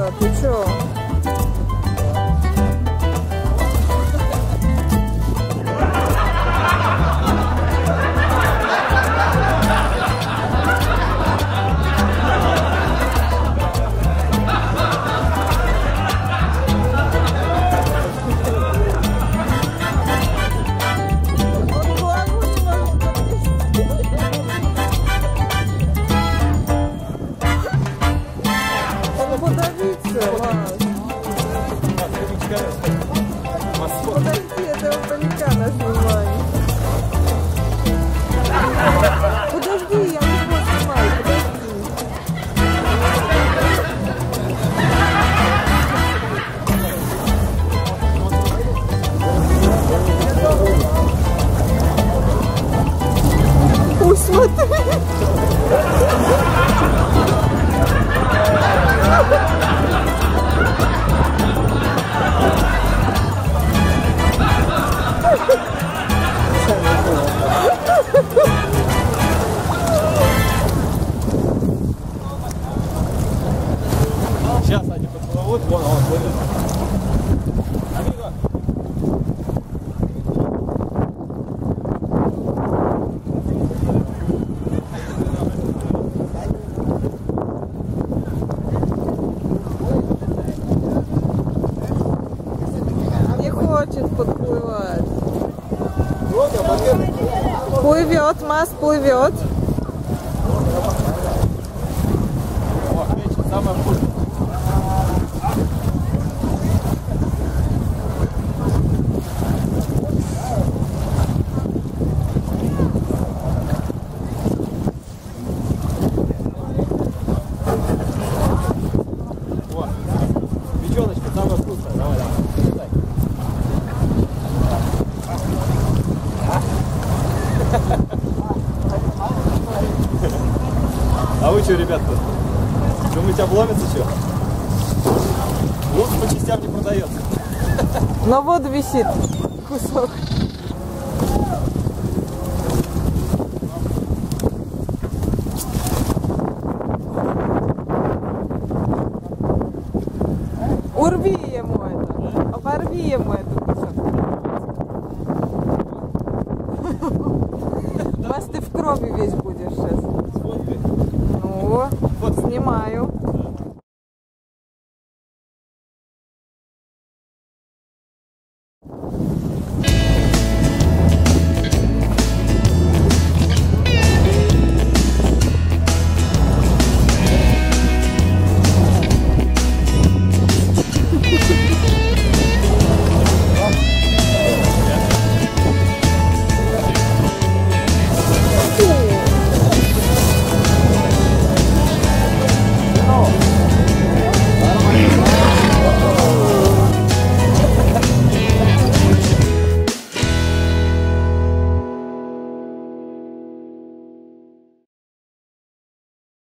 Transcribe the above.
Серега, ты чё? Подожди, это издалека на снимаю. Подожди, я не буду снимать, подожди. Ой, смотри. Сейчас они поцелуют, вон он будет. Не хочет подплывать. Плывет, Мас плывет. Самое вкусное. Вот. Печеночка самая вкусная. Давай, давай. А вы что, ребята? Думаете, обломится что? Лук по частям не продается. На воду висит кусок.